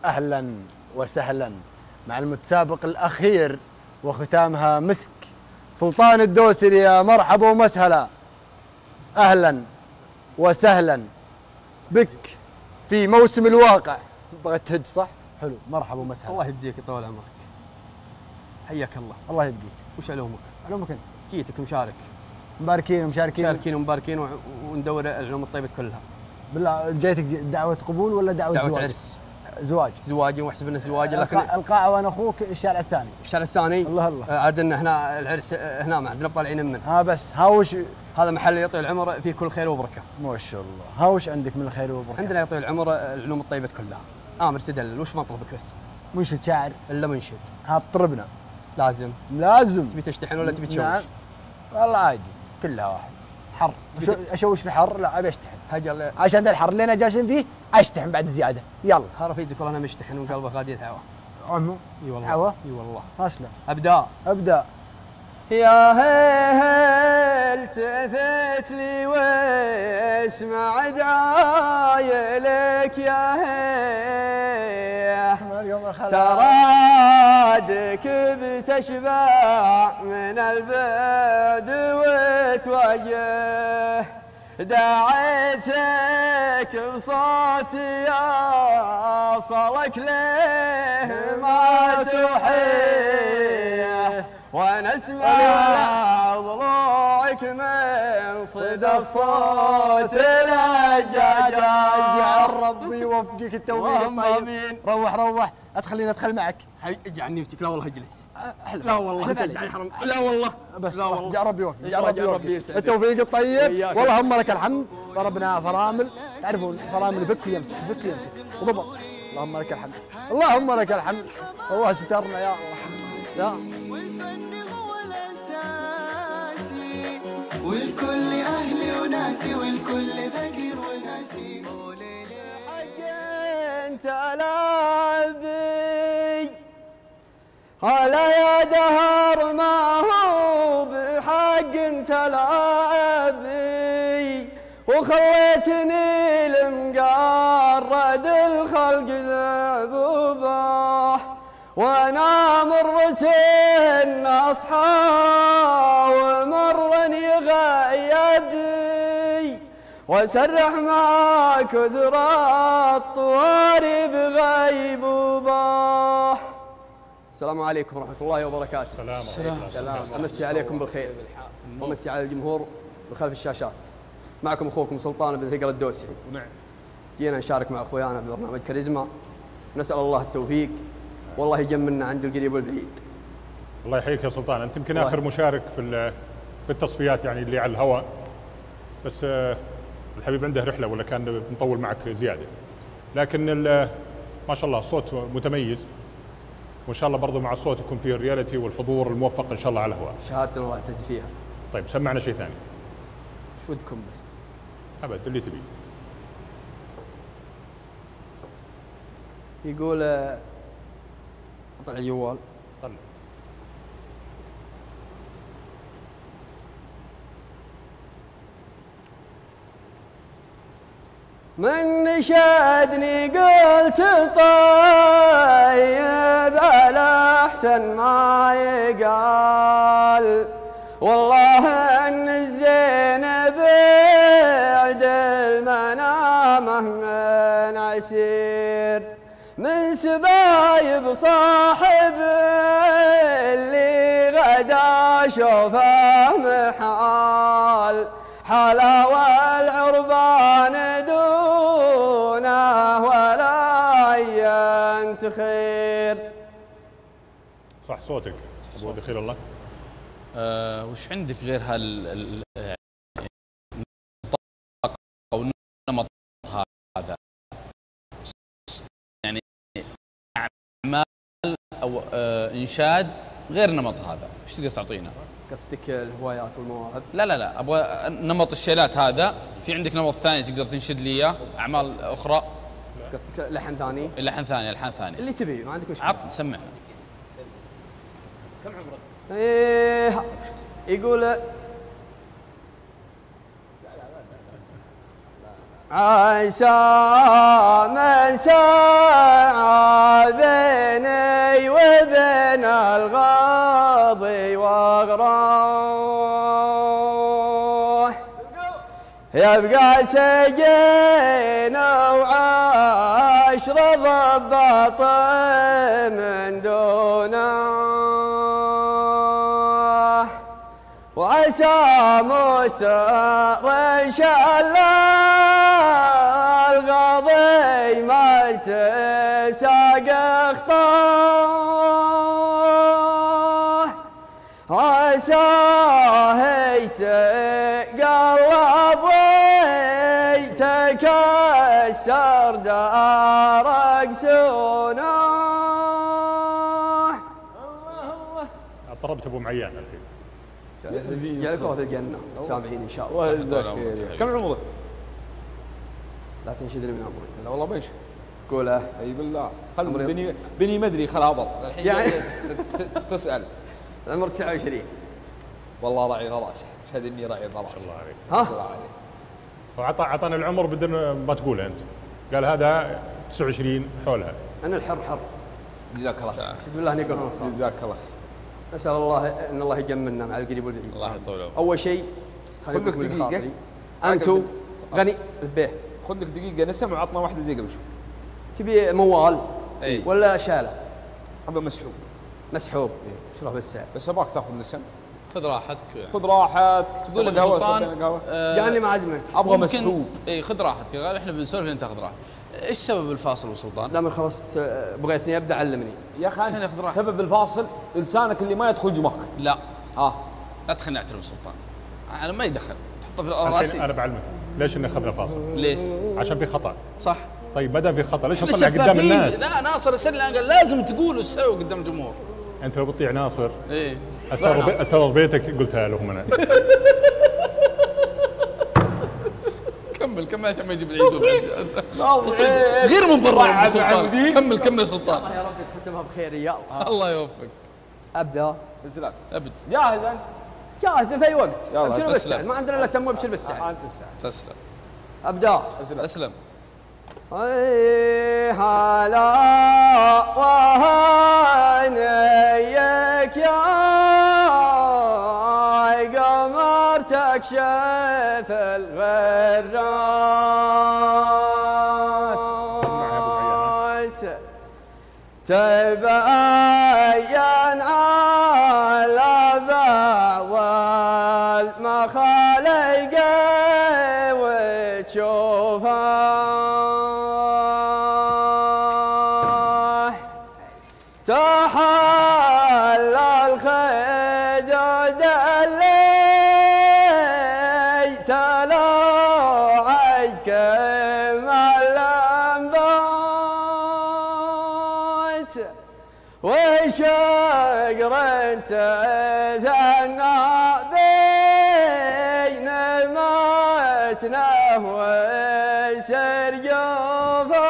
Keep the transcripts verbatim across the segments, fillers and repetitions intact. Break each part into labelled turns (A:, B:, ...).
A: أهلا وسهلا مع المتسابق الأخير وختامها مسك سلطان الدوسري. يا مرحبا ومسهلا، أهلا وسهلا بك في موسم الواقع. بغيت تهج صح؟ حلو، مرحبا ومسهلا.
B: الله يجزيك طول عمرك، حياك الله.
A: الله يبقيك.
B: وش علومك؟
A: علومك أنت.
B: جيتك مشارك.
A: مباركين ومشاركين.
B: مشاركين ومباركين وندور العلوم الطيبة كلها.
A: بالله جايتك دعوة قبول ولا دعوة,
B: دعوة
A: زواج؟
B: عرس.
A: زواج.
B: زواجي واحسب انه زواج،
A: لكن القاعة وانا اخوك الشارع الثاني.
B: الشارع الثاني.
A: الله الله.
B: عاد ان هنا العرس هنا ما عندنا طالعين منه.
A: ها بس ها وش
B: هذا محل يطول العمر فيه كل خير وبركة.
A: ما شاء الله. ها وش عندك من الخير والبركة؟
B: عندنا يطول العمر العلوم الطيبة كلها. امر تدلل، وش مطلبك بس؟
A: منشد شاعر.
B: الا منشد.
A: ها طربنا.
B: لازم.
A: لازم.
B: تبي تشتحن ولا تبي تشوش؟
A: نعم. والله عادي كلها واحد. حر اشوش في حر؟ لا ابي اشتحن.
B: هجر
A: عشان ذا الحر اللي انا جالسين فيه اشتحن بعد زياده. يلا
B: ها رفيقك والله انا مشتحن وقلبه غادي الهوا.
A: عمو.
B: اي والله.
A: هوا.
B: اي والله.
A: اسلم.
B: ابدا.
A: ابدا.
B: يا هل التفت لي واسمع دعاي لك يا هي ترادك بتشبع من البعد وتوجه دعيتك بصوتي أوصلك له ما تحيه وانا اسمع ضلوعك من صدى الصوت الهجاج.
A: ربي يوفقك التوفيق الطيب. روح روح ادخليني ادخل معك.
B: اجعلني نفتك. لا والله اجلس.
A: احلف.
B: لا والله تجعل الحرم. لا والله
A: بس
B: لا والله.
A: جاء ربي يوفقك. جاء ربي يوفقك. التوفيق الطيب. والله هم لك الحمد. ضربنا فرامل، تعرفون فرامل فك ويمسك فك ويمسك وضبط. اللهم لك الحمد. اللهم لك الحمد. الله سترنا يا الله. يا
C: والفن هو الأساسي والكل أهلي وناسي والكل ذكر وناسي.
B: حق انت لعبي على يا دهر ما هو بحق انت لعبي وخليتني لمقرد الخلق العبوبه وانا مرت اصحى ومرا يغيبني وسرح مع كثر الطواري بغيبوبه. السلام عليكم ورحمه الله وبركاته.
D: السلام.
B: السلام. امسي عليكم بالخير وامسي على الجمهور بخلف الشاشات. معكم اخوكم سلطان بن ثقل الدوسري.
D: ونعم.
B: جينا نشارك مع اخويانا في برنامج كاريزما، نسال الله التوفيق والله يجملنا عند القريب والبعيد.
D: الله يحييك يا سلطان، انت يمكن اخر مشارك في في التصفيات يعني اللي على الهواء، بس الحبيب عنده رحله ولا كان نطول معك زياده، لكن ما شاء الله الصوت متميز وان شاء الله برضه مع الصوت يكون فيه الرياليتي والحضور الموفق ان شاء الله على الهواء.
B: شهادتنا الله يعتز فيها.
D: طيب سمعنا شيء ثاني.
B: شو ودكم بس؟
D: ابد اللي تبي.
B: يقول طلع الجوال.
D: طلع.
B: من نشدني قلت طيب على احسن ما يقال والله ان الزين بعد المنامه من عسير من سبايب صاحب اللي غدا شوفه محال حلاوة العربان دونه ولا ينتخير.
D: صح صوتك ابو دخيل الله.
E: أه وش عندك غير هال او النمط هذا؟ يعني اعمال او آه انشاد غير النمط هذا، ايش تقدر تعطينا؟
B: قصدك الهوايات والمواهب؟
E: لا لا لا ابغى نمط الشيلات هذا، في عندك نمط ثاني تقدر تنشد لي اياه؟ اعمال اخرى؟
B: قصدك لحن ثاني؟
E: لحن ثاني لحن ثاني
B: اللي تبي ما عندك مشكله.
E: عط سمعنا.
B: كم عمرك؟ ايه يقول عسى من سعى يبقى سجين وعشر ضباط من دونه وعسى متر إن شاء الله القاضي ما تساق أخطاه عساه يتقلب ويتكسر دارك سونه.
D: طربت ابو معيان الحين.
B: جعلكم في الجنه السامعين ان شاء الله.
F: والله كم عمرك؟
B: لا تنشدني من عمري.
F: لا والله بيش
B: قوله.
F: اي بالله خل بني بني مدري خل ابل الحين يعني تسال.
B: العمر تسعة وعشرين.
F: والله راعي غراس شهد اني راعي غراس.
D: الله عليك.
B: ها؟
F: الله عليك.
D: وعطى عطانا العمر بدون ما تقوله انت. قال هذا تسعة وعشرين حولها.
B: انا الحر حر.
F: جزاك الله خير.
B: شهد بالله اني قرن صار.
F: جزاك الله خير.
B: نسال الله ان الله يجملنا مع القريب والبعيد.
E: الله يطول عمرك.
B: اول شيء
F: خذ لك دقيقه
B: انتم غني البيه.
F: خذ لك دقيقه نسم وعطنا واحده زي قبل شو.
B: تبي موال
F: اي
B: ولا شاله؟
F: ابى مسحوب.
B: مسحوب. ايش راح بالسعر؟
F: بس ابغاك تاخذ نسم.
E: خذ راحتك.
F: خذ راحتك.
E: تقول ابو سلطان
B: آه يعني ما عجبك؟
F: ابغى مسحوب.
E: اي خذ راحتك، احنا بنسولف لين تاخذ راحتك. ايش سبب الفاصل ابو سلطان؟
B: دام خلصت بغيتني ابدا علمني.
F: يا اخي انت سبب الفاصل لسانك اللي ما يدخل جمخك.
E: لا
F: اه
E: لا تخليني اعترف سلطان. انا ما يدخل تحطه في
D: الحين
E: راسي.
D: انا بعلمك ليش انه اخذنا فاصل؟
E: ليش؟
D: عشان في خطا.
E: صح.
D: طيب ما دام في خطا ليش
E: إحنا
D: نطلع قدام
E: شفافين.
D: الناس؟
E: لا ناصر يسألني قال لازم تقول وتسوي قدام الجمهور.
D: انت لو بتطيع ناصر
E: ايه
D: اسرار بي... اسرار بيتك قلتها لهم انا.
E: كمل كمل عشان ما يجيب العيد.
F: تصعيد
E: غير من برا
F: بعد
E: أبو سلطان.
F: بعدين.
E: كمل كمل سلطان.
B: يا رب تختمها بخير يا الله.
E: الله يوفقك.
B: ابدا.
F: اسلم.
E: ابد.
F: جاهز انت؟
B: جاهز في اي وقت.
F: يلا،
B: ابشر
E: تسلم.
B: بالسعد، ما عندنا الا تم وابشر بالسعد.
F: انت السعد.
E: تسلم.
B: ابدا.
F: اسلم.
E: اسلم.
B: اي هلا وهنيك يا قمر تكشف الغرات تبين على بعض المخالق وتشوفها تحل الخدود اللي تلوعد كما الانبات وشقر تثنى بين متنه وسرجوفه.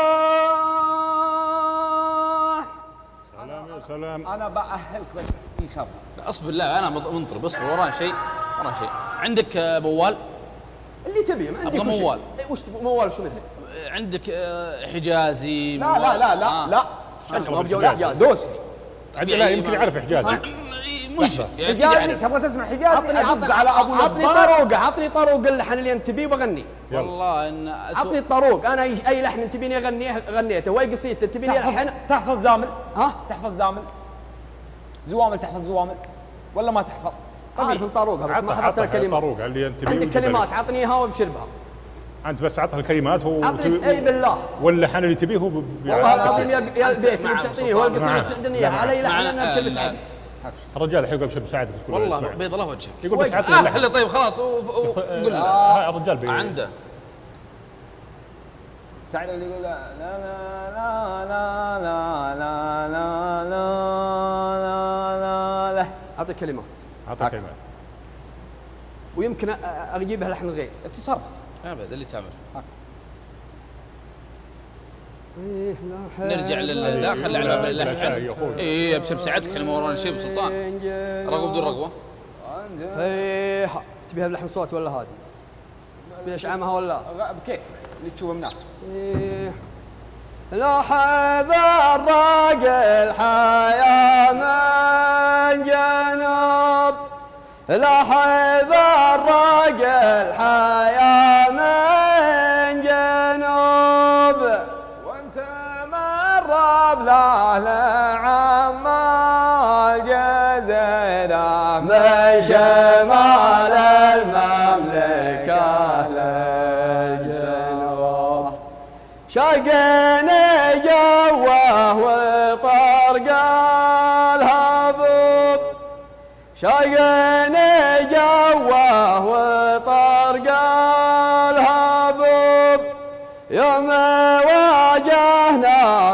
D: سلام يا سلام.
F: انا باهلك بس ان شاء الله.
E: لا اصبر لا انا منطرب اصبر ورانا شيء ورانا شيء. عندك آه، موال؟
B: اللي تبيه ما عندي
E: أبغى
B: كل شيء.
E: موال.
B: إيه، وش تبغى موال شو مثله؟
E: آه، عندك آه، حجازي؟
F: لا لا لا لا
E: آه.
F: لا
B: ما بجوز حجاز.
F: دوسني.
D: عندي لا يمكن يعرف حجازي.
E: منشد يعني
F: حجازي
E: يعرف.
F: تبغى تسمع حجازي؟
B: عطني
F: ادق على ابو
B: عطني
F: لبان.
B: طروقه عطني طروق اللحن اللي انت تبيه بغني.
E: والله ان أسوأ.
B: عطني الطروق انا اي أي لحن تبيني اغنيه غنيته واي قصيده تبيني الحن.
F: تحفظ تحفظ زامل.
B: ها
F: تحفظ زامل. زوامل تحفظ زوامل ولا ما تحفظ؟
B: عارف الطروقه بس ما
D: عطها
B: حفظت
D: عطها
B: الكلمات.
D: طروق اللي انت
B: عندك كلمات عطني اياها وابشر بها.
D: انت بس عطها الكلمات هو
B: عطني اي بالله
D: واللحن اللي تبيه هو ب-
B: والله العظيم يا يا
E: أنت
B: البيت
E: مع
B: اللي بتعطيني هو
E: سلطان.
B: القصيده
D: معه.
B: تعطيني اياها علي لحن
E: مع-
B: انا ابشر بسعد.
D: الرجال الحين يقول ابشر بسعادتك تقول
E: والله
D: اسمع.
E: بيض الله وجهك.
D: يقول بس عطني
E: آه
D: اللحن.
E: حلو طيب خلاص وقول له
D: آه، الرجال بي-
E: عنده.
F: تعال اللي يقول لا لا لا لا لا لا لا لا لا لا.
B: اعطي كلمات
D: عطها كلمات.
B: ويمكن أ- اجيبها لحن غير.
F: تصرف.
E: ابد اللي تعمل.
B: إيه لا
E: نرجع لل خلي على باب
D: لا شاي يا
E: اللحن.
D: أخوي.
E: اي ابشر بسعادتك احنا ما ورانا شيء ابو سلطان. رغوه بدون رغوه.
B: ايه تبيها بلحن صوت ولا هادي؟ تبي اشعمها ولا؟
F: بكيف اللي تشوفه مناسب.
B: إيه لحب الراجل حياة من جنوب لحب الراجل حياة من
F: قرب له لعمال جزيرة
B: من شمال المملكة للجنوب شقني جوه وطرق الهبوب شقني جوه وطرق الهبوب يوم واجهنا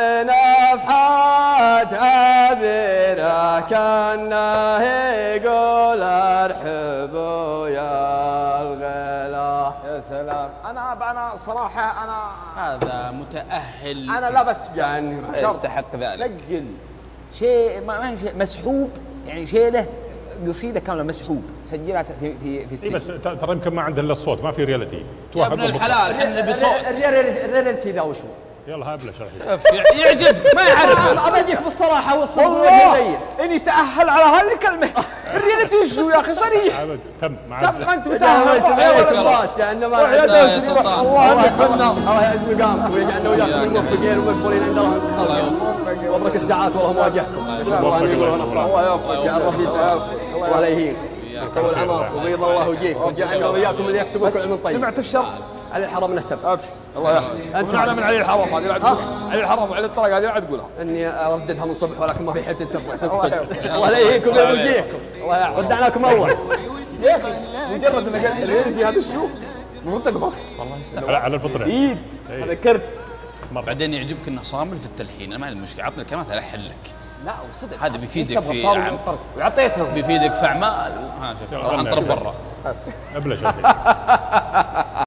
B: بنفحات عبيرة كأنه يقول ارحبوا يا الغلا.
F: يا سلام. انا انا صراحه انا
E: هذا متأهل،
F: انا لا بس
B: يعني
E: يستحق ذلك.
F: سجل شيء ما ما شيء مسحوب، يعني شيء له قصيده كامله مسحوب سجلها في في في
D: اي
F: ستيج.
D: بس ترى يمكن ما عنده الا الصوت، ما في ريالتي.
E: يا ابن الحلال احنا نبي صوت.
B: الريالتي ذا وشو؟
D: يلا ها ابلش
E: يعجب ما يعرف.
B: ابى اجيك بالصراحه والصدق
F: والله
B: والهديه.
F: اني تاهل على هذه الكلمه. الريالتي شو يا اخي صريح.
D: ابد تم ما
F: تم
D: عاد
F: انت متاهل.
B: كأنه ما
F: يا
B: الله
E: يا سلطان.
F: الله يتمنى.
B: الله يعز مقامكم ويجعلنا وياكم الموفقين والمقبولين عند الله الخلق. وابرك الساعات والله مواجهكم. الله ان يقول ونصر.
F: الله يوفقك.
B: جعل ربي يسعدك. الله لا يهين. طول عمرك وبيض الله وجهك وجعلنا وياكم اللي يكسبون كل علم طيب.
F: سمعت الشرط؟
B: على الحرم نهتم.
F: ابشر الله يحفظك. انت معنا من علي الحرم هذه لا تقولها. علي الحرم وعلي الطرق هذه لا تقولها.
B: اني ارددها من صبح ولكن ما في حد ترضى في
F: الله
B: الصدق.
F: يحفظك.
B: الله لا يهينكم ويوجهكم.
F: الله يحفظك.
B: ودعناكم الله.
F: يا اخي مجرد انك قلت الريالتي هذا الشو المفروض تقبل.
E: والله يستحق.
D: على على الفطره.
F: ايد
D: إيه.
F: ذكرت.
E: بعدين يعجبك انه صامل في التلحين، انا ما عندي مشكله، عطني الكلمات الحن لك.
F: لا وصدق
E: هذا بيفيدك في عم
F: وعطيتهم.
E: بيفيدك في اعمال. ها شوف
D: يلا
E: انطر
D: غنى.
E: برا.
D: ابلش يا أخي.